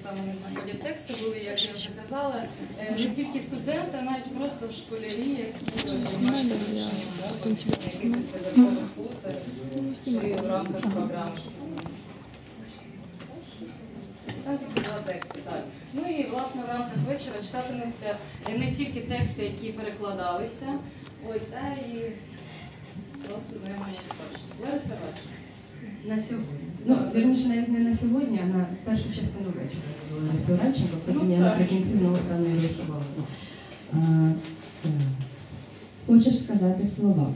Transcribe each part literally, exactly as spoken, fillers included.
там вони знаходять тексти, були, як я вже казала, не тільки студенти, а навіть просто школярі, які наші якихось додаткових курсах чи в рамках програми. Там тільки два тексти, так. Ну і, власне, в рамках вечора читатимуться не тільки тексти, які перекладалися, ось, а і просто знайомлення з творчістю. Лариса Васильівна. На сьогодні. Ну, вірніше, навіть не на сьогодні, а на першу частину вечора була Ресторанченко, потім ну, я наприкінці знову стану і вишивала. Хочеш сказати слова.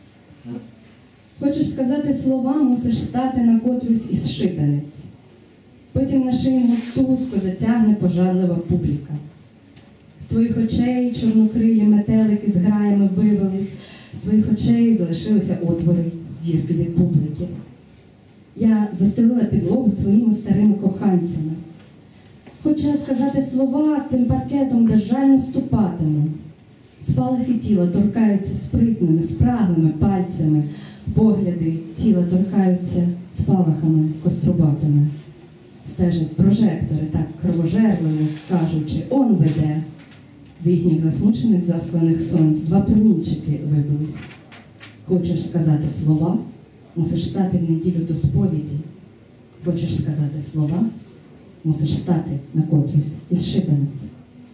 Хочеш сказати слова, мусиш стати на котрусь із шибениць. Потім на шию мотузку затягне пожарлива публіка. З твоїх очей чорнокрилі метелики з граями вивелись, з твоїх очей залишилися отвори, дірки від публіки. Я застелила підлогу своїми старими коханцями. Хоча сказати слова, тим паркетом безжально ступатиму. Спалахи тіла торкаються спритними, спраглими пальцями, погляди тіла торкаються спалахами кострубатими. Стежать прожектори, так кровожерливо, кажучи, он веде. З їхніх засмучених, засклених сонць два промінчики вибились. Хочеш сказати слова, мусиш стати в неділю до сповіді. Хочеш сказати слова, мусиш стати на котрусь із шибениць.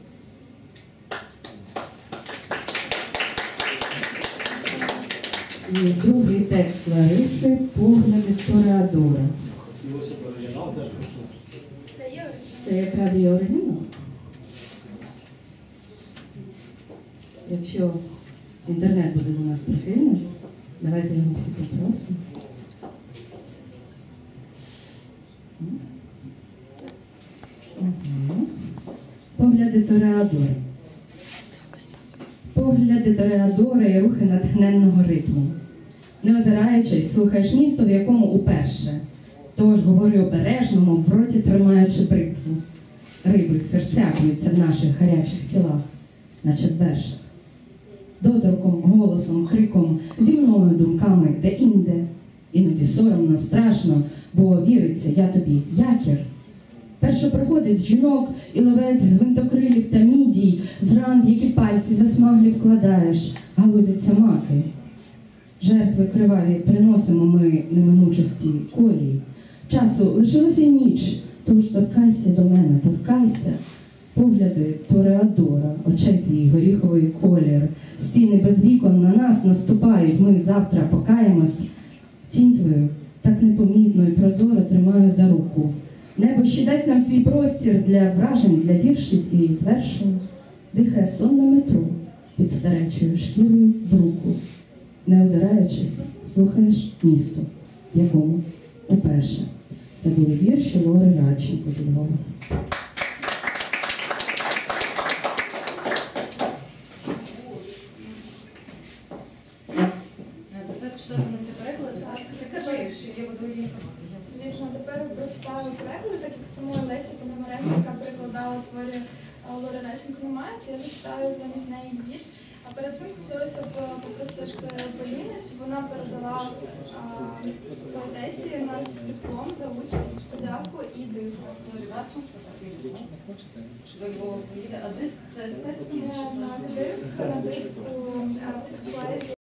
І другий текст Лариси «Погляди Тореадора». Це якраз є оригінал. Якщо інтернет буде до нас прихильним, давайте його всі попросимо. Угу. Погляди Тореадора. Погляди Тореадора і рухи натхненного ритму. Не озираючись, слухаєш місто, в якому уперше. Тож говори обережно, мов в роті тримаючи бритву. Риби серця б'ються в наших гарячих тілах, наче в вершах. Доторком, голосом, криком, зі мною думками, де-інде. Іноді соромно, страшно, бо віриться, я тобі якір. Перше приходить з жінок і ловець гвинтокрилів та мідій, з ран, в які пальці засмаглі вкладаєш, галузяться маки. Жертви криваві приносимо ми неминучості колії. Часу лишилося ніч, тож торкайся до мене, торкайся. Погляди Тореадора, очей твій горіховий колір. Стіни без вікон на нас наступають, ми завтра покаємось. Тінь твою так непомітно і прозоро тримаю за руку. Небо ще дасть нам свій простір для вражень, для віршів і звершень. Дихає сон на метро під старечою шкірою бруку. Не озираючись, слухаєш місто, в якому уперше. Це були вірші Лори Радченко з Львова. Звісно, тепер прочитаю переклади, так як самої Лесі Пономаренко, яка перекладала твори Лори Радченко, немає, то я зачитаю замість неї вірш. А перед цим хотілося б попросити Поліну, щоб вона передала поетесі наш диплом за участь, подяку і диск. Лорі Радченко, так, до Львова поїде. А диск – це з текстом? На диск, на диску поезії.